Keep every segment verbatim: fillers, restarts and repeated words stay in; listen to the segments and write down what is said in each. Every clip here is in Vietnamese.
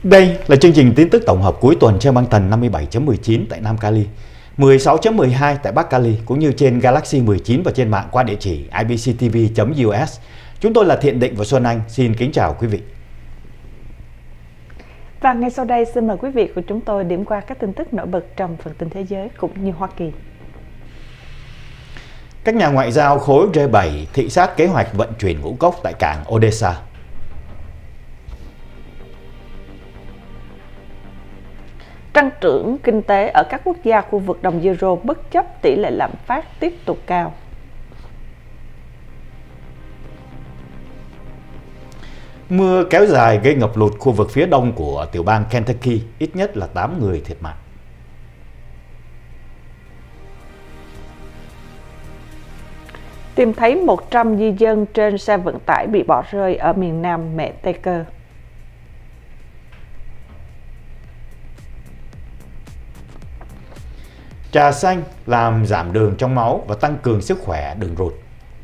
Đây là chương trình tin tức tổng hợp cuối tuần trên băng tần năm mươi bảy chấm mười chín tại Nam Cali, mười sáu chấm mười hai tại Bắc Cali, cũng như trên Galaxy mười chín và trên mạng qua địa chỉ i bê xê tê vê chấm u ét. Chúng tôi là Thiện Định và Xuân Anh, xin kính chào quý vị. Và ngay sau đây xin mời quý vị của chúng tôi điểm qua các tin tức nổi bật trong phần tin thế giới cũng như Hoa Kỳ. Các nhà ngoại giao khối G bảy thị sát kế hoạch vận chuyển ngũ cốc tại cảng Odessa. Tăng trưởng kinh tế ở các quốc gia khu vực đồng euro bất chấp tỷ lệ lạm phát tiếp tục cao. Mưa kéo dài gây ngập lụt khu vực phía đông của tiểu bang Kentucky, ít nhất là tám người thiệt mạng. Tìm thấy một trăm di dân trên xe vận tải bị bỏ rơi ở miền nam Mexico. Trà xanh làm giảm đường trong máu và tăng cường sức khỏe đường ruột.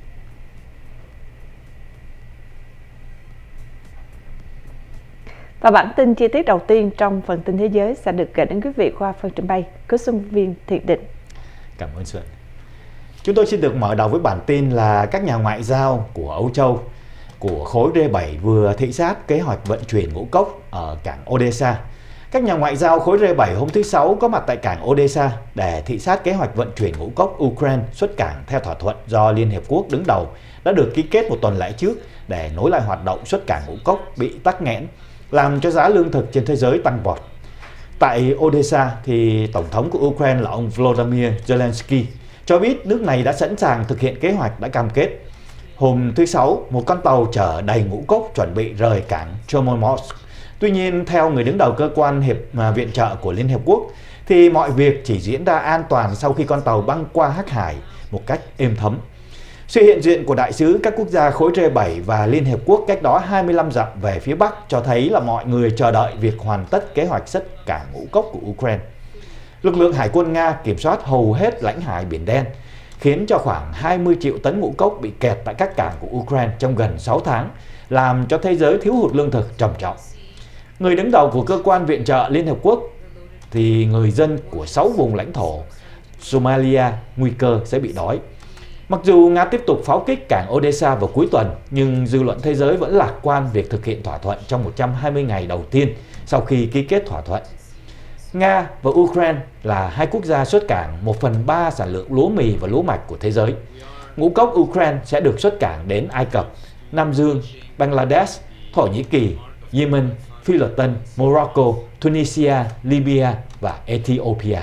Và bản tin chi tiết đầu tiên trong phần tin thế giới sẽ được gửi đến quý vị qua phần trình bày của Xuân Viên Thiện Định. Cảm ơn Xuân. Chúng tôi xin được mở đầu với bản tin là các nhà ngoại giao của Âu Châu của khối G bảy vừa thị sát kế hoạch vận chuyển ngũ cốc ở cảng Odessa. Các nhà ngoại giao khối G bảy hôm thứ Sáu có mặt tại cảng Odessa để thị sát kế hoạch vận chuyển ngũ cốc Ukraine xuất cảng theo thỏa thuận do Liên Hiệp Quốc đứng đầu đã được ký kết một tuần lễ trước để nối lại hoạt động xuất cảng ngũ cốc bị tắc nghẽn, làm cho giá lương thực trên thế giới tăng vọt. Tại Odessa thì Tổng thống của Ukraine là ông Volodymyr Zelensky cho biết nước này đã sẵn sàng thực hiện kế hoạch đã cam kết. Hôm thứ Sáu, một con tàu chở đầy ngũ cốc chuẩn bị rời cảng Chornomorsk. Tuy nhiên, theo người đứng đầu cơ quan hiệp viện trợ của Liên Hiệp Quốc, thì mọi việc chỉ diễn ra an toàn sau khi con tàu băng qua Hắc Hải một cách êm thấm. Sự hiện diện của đại sứ các quốc gia khối G bảy và Liên Hiệp Quốc cách đó hai mươi lăm dặm về phía Bắc cho thấy là mọi người chờ đợi việc hoàn tất kế hoạch xuất cảng ngũ cốc của Ukraine. Lực lượng Hải quân Nga kiểm soát hầu hết lãnh hải Biển Đen, khiến cho khoảng hai mươi triệu tấn ngũ cốc bị kẹt tại các cảng của Ukraine trong gần sáu tháng, làm cho thế giới thiếu hụt lương thực trầm trọng. Người đứng đầu của cơ quan viện trợ Liên Hợp Quốc thì người dân của sáu vùng lãnh thổ Somalia nguy cơ sẽ bị đói. Mặc dù Nga tiếp tục pháo kích cảng Odessa vào cuối tuần, nhưng dư luận thế giới vẫn lạc quan việc thực hiện thỏa thuận trong một trăm hai mươi ngày đầu tiên sau khi ký kết thỏa thuận. Nga và Ukraine là hai quốc gia xuất cảng một phần ba sản lượng lúa mì và lúa mạch của thế giới. Ngũ cốc Ukraine sẽ được xuất cảng đến Ai Cập, Nam Dương, Bangladesh, Thổ Nhĩ Kỳ, Yemen, Philippines, Morocco, Tunisia, Libya và Ethiopia.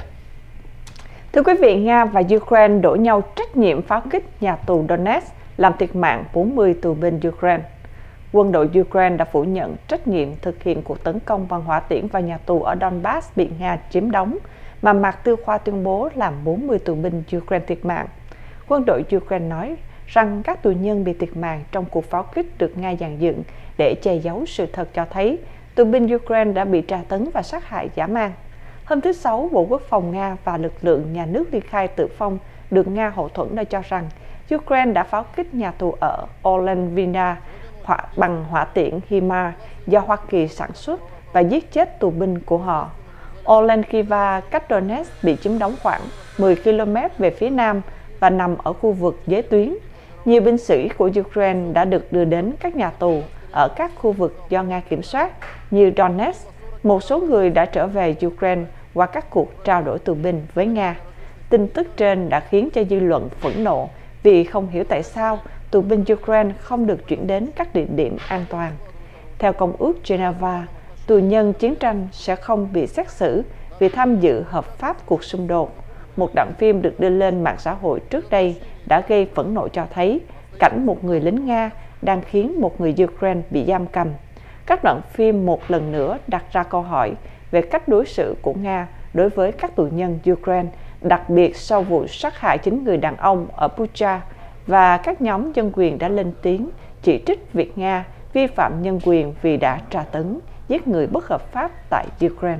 Thưa quý vị, Nga và Ukraine đổ nhau trách nhiệm pháo kích nhà tù Donetsk làm thiệt mạng bốn mươi tù binh Ukraine. Quân đội Ukraine đã phủ nhận trách nhiệm thực hiện cuộc tấn công bằng hỏa tiễn vào nhà tù ở Donbass bị Nga chiếm đóng, mà Mạc Tiêu Khoa tuyên bố làm bốn mươi tù binh Ukraine thiệt mạng. Quân đội Ukraine nói rằng các tù nhân bị thiệt mạng trong cuộc pháo kích được Nga dàn dựng để che giấu sự thật cho thấy tù binh Ukraine đã bị tra tấn và sát hại dã man. Hôm thứ Sáu, Bộ Quốc phòng Nga và lực lượng nhà nước ly khai tự phong được Nga hậu thuẫn đã cho rằng Ukraine đã pháo kích nhà tù ở Olenvina bằng hỏa tiễn HIMARS do Hoa Kỳ sản xuất và giết chết tù binh của họ. Olenkiva cách Donetsk bị chiếm đóng khoảng mười ki lô mét về phía nam và nằm ở khu vực giới tuyến. Nhiều binh sĩ của Ukraine đã được đưa đến các nhà tù ở các khu vực do Nga kiểm soát như Donetsk. Một số người đã trở về Ukraine qua các cuộc trao đổi tù binh với Nga. Tin tức trên đã khiến cho dư luận phẫn nộ vì không hiểu tại sao tù binh Ukraine không được chuyển đến các địa điểm an toàn. Theo Công ước Geneva, tù nhân chiến tranh sẽ không bị xét xử vì tham dự hợp pháp cuộc xung đột. Một đoạn phim được đưa lên mạng xã hội trước đây đã gây phẫn nộ cho thấy cảnh một người lính Nga đang khiến một người Ukraine bị giam cầm. Các đoạn phim một lần nữa đặt ra câu hỏi về cách đối xử của Nga đối với các tù nhân Ukraine, đặc biệt sau vụ sát hại chín người đàn ông ở Bucha, và các nhóm dân quyền đã lên tiếng chỉ trích việc Nga vi phạm nhân quyền vì đã tra tấn, giết người bất hợp pháp tại Ukraine.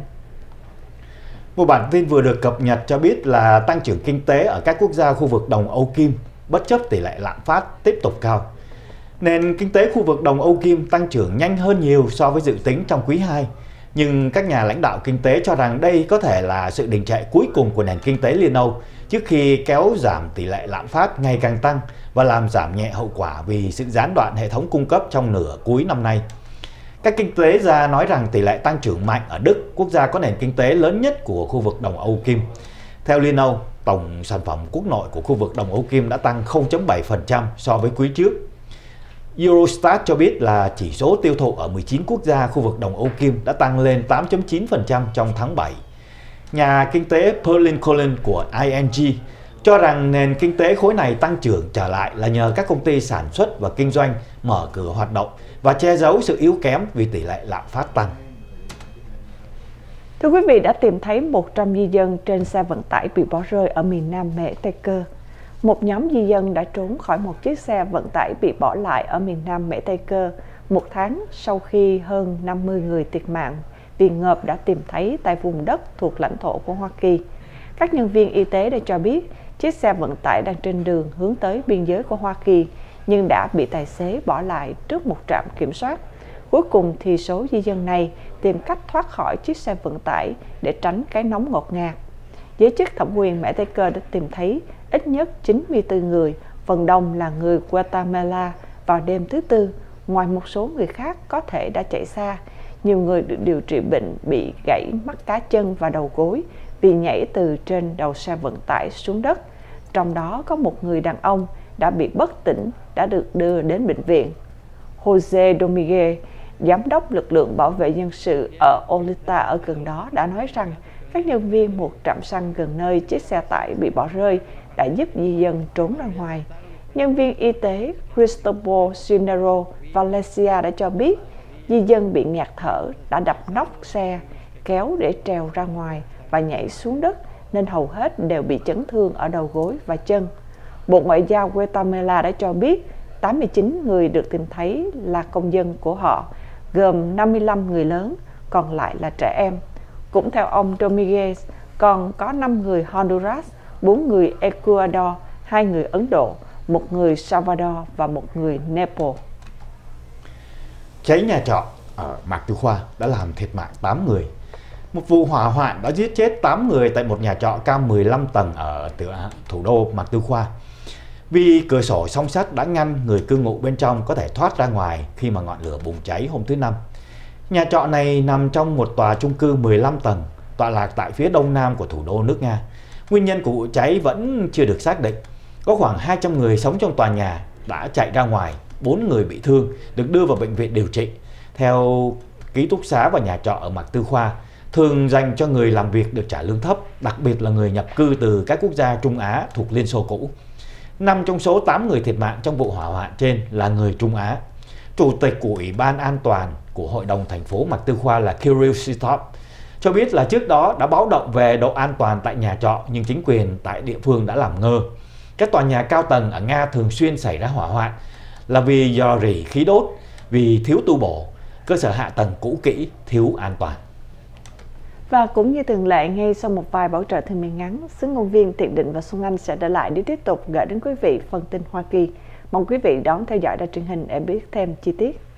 Một bản tin vừa được cập nhật cho biết là tăng trưởng kinh tế ở các quốc gia khu vực đồng Âu Kim bất chấp tỷ lệ lạm phát tiếp tục cao. Nền kinh tế khu vực đồng Âu Kim tăng trưởng nhanh hơn nhiều so với dự tính trong quý hai, Nhưng các nhà lãnh đạo kinh tế cho rằng đây có thể là sự đình trệ cuối cùng của nền kinh tế Liên Âu trước khi kéo giảm tỷ lệ lạm phát ngày càng tăng và làm giảm nhẹ hậu quả vì sự gián đoạn hệ thống cung cấp trong nửa cuối năm nay. Các kinh tế gia nói rằng tỷ lệ tăng trưởng mạnh ở Đức, quốc gia có nền kinh tế lớn nhất của khu vực Đồng Âu Kim. Theo Liên Âu, tổng sản phẩm quốc nội của khu vực Đồng Âu Kim đã tăng không phẩy bảy phần trăm so với quý trước. Eurostat cho biết là chỉ số tiêu thụ ở mười chín quốc gia khu vực Đồng Âu Kim đã tăng lên tám phẩy chín phần trăm trong tháng bảy. Nhà kinh tế Pauline Collins của I N G cho rằng nền kinh tế khối này tăng trưởng trở lại là nhờ các công ty sản xuất và kinh doanh mở cửa hoạt động và che giấu sự yếu kém vì tỷ lệ lạm phát tăng. Thưa quý vị, đã tìm thấy một trăm di dân trên xe vận tải bị bỏ rơi ở miền Nam Mễ Tây Cơ. Một nhóm di dân đã trốn khỏi một chiếc xe vận tải bị bỏ lại ở miền Nam Mễ Tây Cơ một tháng sau khi hơn năm mươi người thiệt mạng vì ngợp đã tìm thấy tại vùng đất thuộc lãnh thổ của Hoa Kỳ. Các nhân viên y tế đã cho biết chiếc xe vận tải đang trên đường hướng tới biên giới của Hoa Kỳ nhưng đã bị tài xế bỏ lại trước một trạm kiểm soát. Cuối cùng thì số di dân này tìm cách thoát khỏi chiếc xe vận tải để tránh cái nóng ngột ngạt. Giới chức thẩm quyền Mễ Tây Cơ đã tìm thấy ít nhất chín mươi tư người, phần đông là người Guatemala vào đêm thứ Tư. Ngoài một số người khác có thể đã chạy xa, nhiều người được điều trị bệnh bị gãy mắt cá chân và đầu gối vì nhảy từ trên đầu xe vận tải xuống đất. Trong đó có một người đàn ông đã bị bất tỉnh đã được đưa đến bệnh viện. Jose Dominguez, giám đốc lực lượng bảo vệ dân sự ở Olita ở gần đó đã nói rằng các nhân viên một trạm xăng gần nơi chiếc xe tải bị bỏ rơi đã giúp di dân trốn ra ngoài. Nhân viên y tế Cristobal Sinero Valencia đã cho biết di dân bị ngạt thở đã đập nóc xe, kéo để trèo ra ngoài và nhảy xuống đất nên hầu hết đều bị chấn thương ở đầu gối và chân. Bộ Ngoại giao Guatemala đã cho biết tám mươi chín người được tìm thấy là công dân của họ, gồm năm mươi lăm người lớn, còn lại là trẻ em. Cũng theo ông Dominguez, còn có năm người Honduras, bốn người Ecuador, hai người Ấn Độ, một người Salvador và một người Nepal. Cháy nhà trọ ở Mạc Tư Khoa đã làm thiệt mạng tám người. Một vụ hỏa hoạn đã giết chết tám người tại một nhà trọ cao mười lăm tầng ở thủ đô Mạc Tư Khoa. Vì cửa sổ song sắt đã ngăn người cư ngụ bên trong có thể thoát ra ngoài khi mà ngọn lửa bùng cháy hôm thứ Năm. Nhà trọ này nằm trong một tòa chung cư mười lăm tầng, tọa lạc tại phía đông nam của thủ đô nước Nga. Nguyên nhân của vụ cháy vẫn chưa được xác định. Có khoảng hai trăm người sống trong tòa nhà đã chạy ra ngoài, bốn người bị thương được đưa vào bệnh viện điều trị. Theo ký túc xá và nhà trọ ở Mạc Tư Khoa, thường dành cho người làm việc được trả lương thấp, đặc biệt là người nhập cư từ các quốc gia Trung Á thuộc Liên Xô cũ. Năm trong số tám người thiệt mạng trong vụ hỏa hoạn trên là người Trung Á. Chủ tịch của Ủy ban An toàn của Hội đồng thành phố Mạc Tư Khoa là Kirill Sitov cho biết là trước đó đã báo động về độ an toàn tại nhà trọ nhưng chính quyền tại địa phương đã làm ngơ. Các tòa nhà cao tầng ở Nga thường xuyên xảy ra hỏa hoạn là vì do rỉ khí đốt, vì thiếu tu bổ, cơ sở hạ tầng cũ kỹ, thiếu an toàn. Và cũng như thường lệ, ngay sau một vài bảo trợ thương mại ngắn, xứ ngôn viên Thiện Định và Xuân Anh sẽ trở lại để tiếp tục gửi đến quý vị phần tin Hoa Kỳ. Mong quý vị đón theo dõi đài truyền hình để biết thêm chi tiết.